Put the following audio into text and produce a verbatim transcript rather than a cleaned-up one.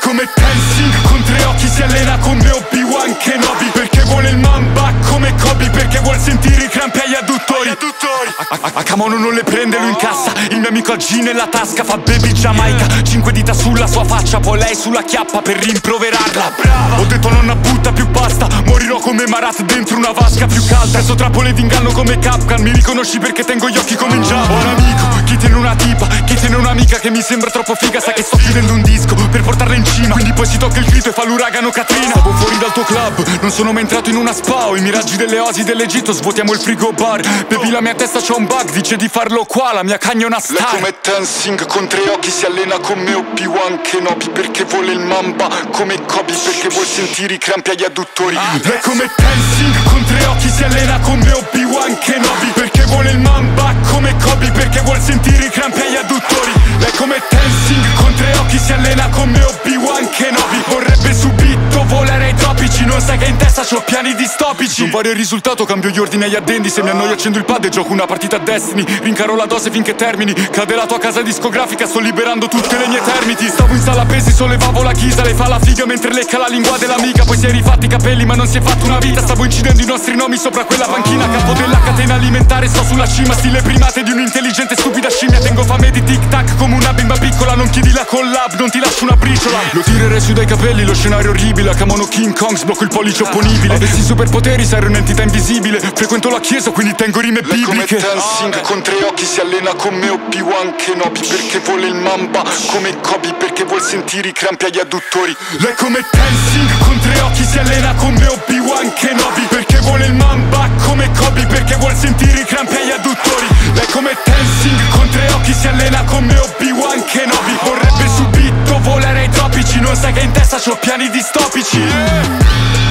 come Tenzing, con tre occhi si allena come Obi-Wan Kenobi. Perché vuole il Mamba come Kobe, perché vuol sentire i crampi agli adduttori. A Camono non le prende, lo incassa. Il mio amico ha G nella tasca, fa baby Giamaica. Cinque dita sulla sua faccia, poi lei sulla chiappa per rimproverarla. Ho detto nonna butta più pasta, morirò come Marat dentro una vasca più calda. Preso trappole d'inganno come Capcan, mi riconosci perché tengo gli occhi come in giallo. Ho un amico, chi tiene una tipa, chi tiene un'amica che mi sembra troppo figa. Sa che sto chiudendo un disco per portarla in cima, quindi poi si tocca il clito e fa l'uragano Katrina. Stavo fuori dal tuo club, non sono mai entrato in una spa. Ho i miraggi delle oasi dell'Egitto, svuotiamo il frigo bar. Baby la mia testa c'ha un bug, dice di farlo qua, la mia cagna è una star. Lei come Tenzing, con tre occhi si allena come Obi-Wan Kenobi. Perché vuole il Mamba come Kobe, perché vuol sentire i crampi agli adduttori. Lei come Tenzing, con tre occhi si allena come Obi-Wan Kenobi. Perché vuole il Mamba come Kobe, perché vuol sentire i crampi agli adduttori. Lei come Tenzing, con tre occhi si allena come Obi-Wan Kenobi. Vorrebbe subito volare ai tropici, non sai che in testa c'ho piani distopici. Non vario il risultato, cambio gli ordini agli addendi. Se mi annoio accendo il pad e gioco una partita a Destiny. Rincaro la dose finché termini, cade la tua casa discografica, sto liberando tutte le mie termiti. Stavo in sala pesi, sollevavo la ghisa, lei fa la figa mentre lecca la lingua dell'amica. Poi si è rifatti i capelli ma non si è fatto una vita. Stavo incidendo i nostri nomi sopra quella panchina. Capo della catena alimentare, sto sulla cima. Stile primate di un'intelligente stupida scimmia. Tengo fame di tic tac come una bimba piccola. Non chiedi la collab, non ti lascio una briciola. Lo tirerei su dai capelli, lo scenario orribile. A Camono King Kong, sblocco il pollice opponibile. Avessi superpoteri sarei un'entità invisibile. Frequento la chiesa quindi tengo rime Lei come bibliche. Tenzing, con tre occhi si allena come Obi-Wan Kenobi. Perché vuole il Mamba come Kobe, perché vuol sentire i crampi agli adduttori. Lei come Tenzing, con tre occhi si allena come Obi-Wan Kenobi. Perché vuole il Mamba come Kobe, perché vuol sentire i crampi agli adduttori. Lei come Tenzing, con tre occhi si allena come Obi-Wan Kenobi. Vorrebbe subito volare ai tropici, non sai che in testa c'ho piani distopici.